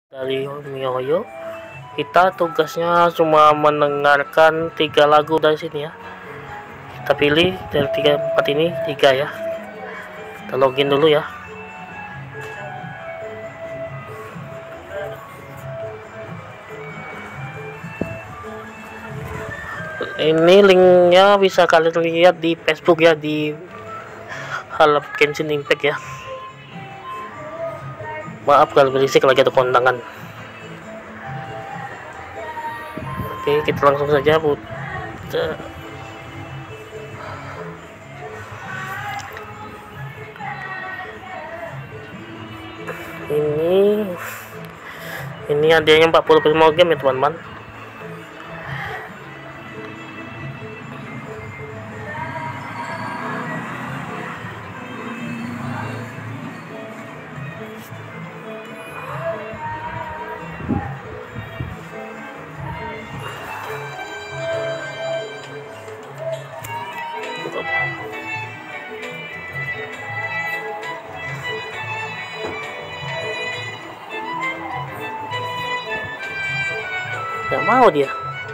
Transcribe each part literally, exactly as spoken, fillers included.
Dari MiHoYo, kita tugasnya cuma mendengarkan tiga lagu dari sini ya. Kita pilih dari tiga empat ini tiga ya. Kita login dulu ya. Ini linknya bisa kalian lihat di Facebook ya, di Halo Genshin Impact ya. Maaf kalau berisik, lagi ada kondangan. Oke, kita langsung saja buka. Ini ini hadiahnya empat puluh lima game ya teman-teman. Nggak mau dia.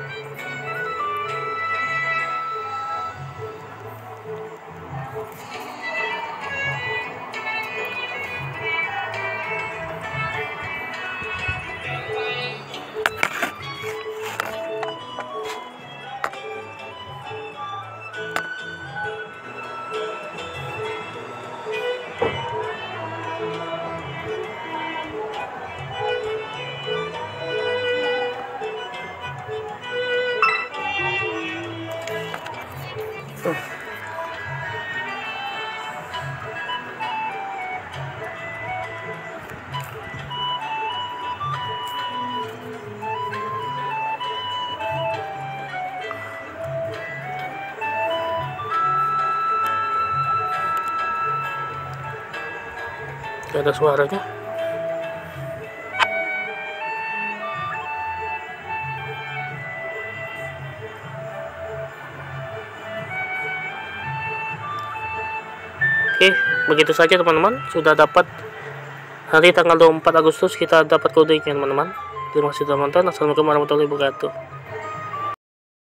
Gak ada suaranya. Oke, begitu saja teman-teman. Sudah dapat hari tanggal dua puluh empat Agustus, kita dapat kodenya teman-teman. Terima kasih teman-teman. Assalamualaikum warahmatullahi wabarakatuh.